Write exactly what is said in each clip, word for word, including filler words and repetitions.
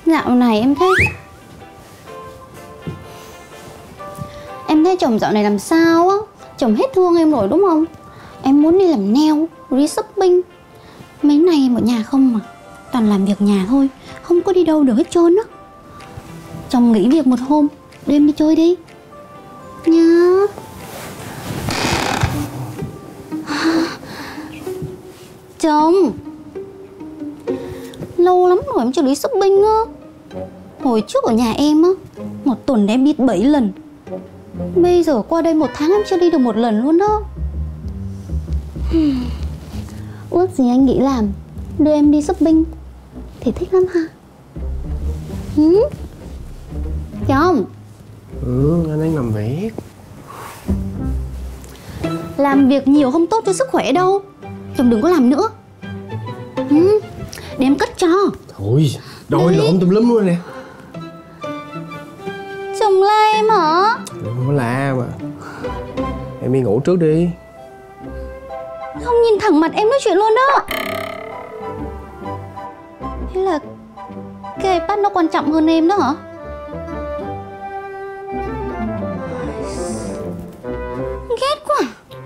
Dạo này em thấy Em thấy chồng dạo này làm sao á. Chồng hết thương em rồi đúng không? Em muốn đi làm nail, đi shopping. Mấy nay em ở nhà không mà, toàn làm việc nhà thôi, không có đi đâu được hết trơn á. Chồng nghỉ việc một hôm, đưa em đi chơi đi nhá. Chồng, lâu lắm rồi em chưa đi shopping á. Hồi trước ở nhà em á, một tuần em đi bảy lần. Bây giờ qua đây một tháng em chưa đi được một lần luôn đó. Ước gì anh nghĩ làm, đưa em đi shopping thì thích lắm ha. Ừ? Chồng. Ừ, anh đang làm việc. Làm việc nhiều không tốt cho sức khỏe đâu. Chồng đừng có làm nữa. Ừ, để em cất cho. Thôi, đòi lộn tùm lum luôn nè. Chồng la em hả? Đừng có la mà. Em đi ngủ trước đi. Không nhìn thẳng mặt em nói chuyện luôn đó. Hay là cái iPad nó quan trọng hơn em đó hả? Ghét quá.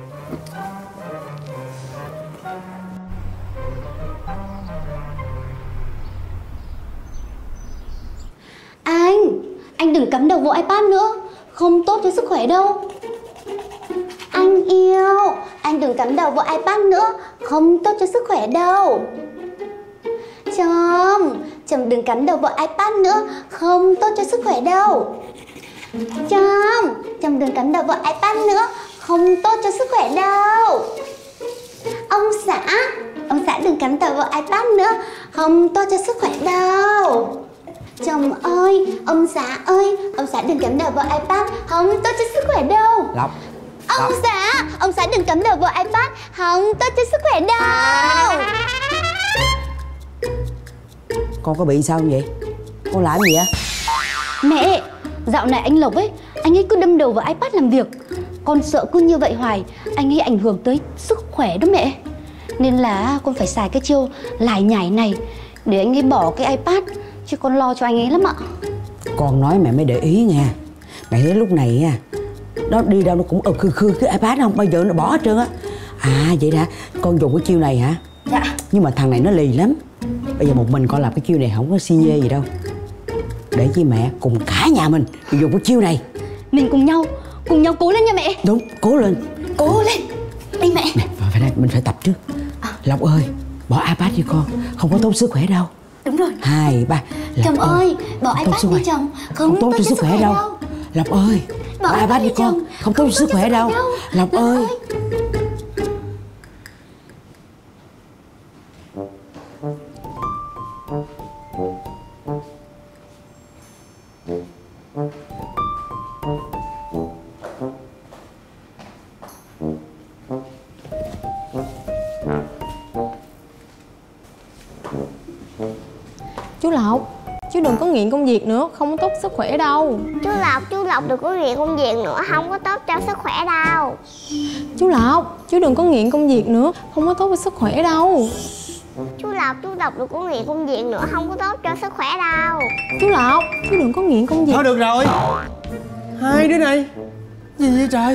Anh, anh đừng cắm đầu vào iPad nữa, không tốt cho sức khỏe đâu. Anh yêu, anh đừng cắm đầu vào iPad nữa, không tốt cho sức khỏe đâu. Chồng, chồng đừng cắm đầu vào iPad nữa, không tốt cho sức khỏe đâu. Chồng, chồng đừng cắm đầu vào iPad nữa, không tốt cho sức khỏe đâu. Ông xã, ông xã đừng cắm đầu vào iPad nữa, không tốt cho sức khỏe đâu. Chồng ơi, ông xã ơi, ông xã đừng cắm đầu vào iPad, không tốt cho sức khỏe đâu. Lộc. Ông Lộc. xã, ông xã đừng cắm đầu vào iPad, không tốt cho sức khỏe đâu. Con có bị sao không vậy? Con làm gì vậy? Mẹ, dạo này anh Lộc ấy, anh ấy cứ đâm đầu vào iPad làm việc. Con sợ cứ như vậy hoài, anh ấy ảnh hưởng tới sức khỏe đó mẹ. Nên là con phải xài cái chiêu lải nhải này để anh ấy bỏ cái iPad, chứ con lo cho anh ấy lắm ạ. Con nói mẹ mới để ý nha. Mẹ thấy lúc này nha, nó đi đâu nó cũng ực khư khư cái iPad, không bao giờ nó bỏ hết trơn á. À vậy hả? Con dùng cái chiêu này hả? Dạ. Nhưng mà thằng này nó lì lắm. Bây giờ một mình con làm cái chiêu này không có xi nhê gì đâu. Để với mẹ cùng cả nhà mình dùng cái chiêu này. Mình cùng nhau, cùng nhau cố lên nha mẹ. Đúng, cố lên. Cố lên. Đi mẹ. Nè, phải đây, mình phải tập trước. à. Lộc ơi, bỏ iPad đi con, không có tốt sức khỏe đâu. Đúng rồi. Hai, ba. Lộc chồng ơi, bỏ iPad đi chồng, không, không tốt, tốt cho sức khỏe, khỏe đâu. đâu. Lộc ơi, bỏ, bỏ iPad đi con, không, không tốt cho sức khỏe đâu. đâu. Lộc, Lộc ơi, ơi. Chú Lộc, chú đừng có nghiện công việc nữa, không tốt sức khỏe đâu. Chú Lộc, chú Lộc đừng có nghiện công việc nữa, không có tốt cho sức khỏe đâu. Chú Lộc, chú đừng có nghiện công việc nữa, không có tốt cho sức khỏe đâu. Chú Lộc, chú Lộc đừng có nghiện công việc nữa, không có tốt cho sức khỏe đâu. Chú Lộc, chú đừng có nghiện công việc. Thôi được rồi. Hai đứa này gì vậy trời?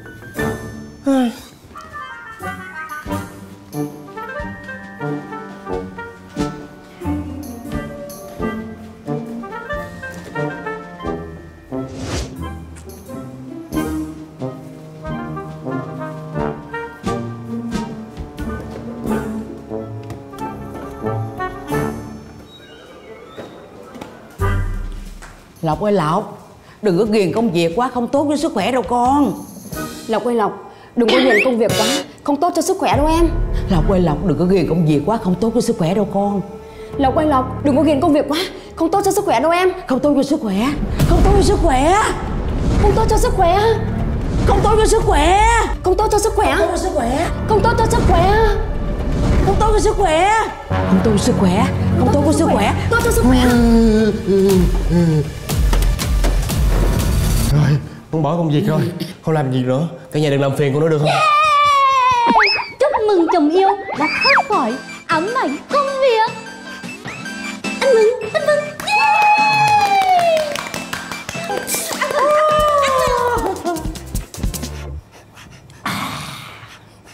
Lộc ơi Lộc, đừng có ghiền công việc quá, không tốt cho sức khỏe đâu con. Lộc ơi Lộc, đừng có ghiền công việc quá, không tốt cho sức khỏe đâu em. Lộc ơi Lộc, đừng có ghiền công việc quá, không tốt cho sức khỏe đâu con. Lộc ơi Lộc, đừng có ghiền công việc quá, không tốt cho sức khỏe đâu em. Không tốt cho sức khỏe, không tốt cho sức khỏe, không tốt cho sức khỏe, không tốt cho sức khỏe, không tốt cho sức khỏe, không tốt cho sức khỏe, không tốt cho sức khỏe, không tốt cho sức khỏe, không tốt cho sức khỏe, không tốt cho sức khỏe, tốt cho sức khỏe. Rồi, con bỏ công việc rồi, không làm gì nữa. Cả nhà đừng làm phiền con nữa được không? Yeah! Chúc mừng chồng yêu đã thoát khỏi ám ảnh công việc.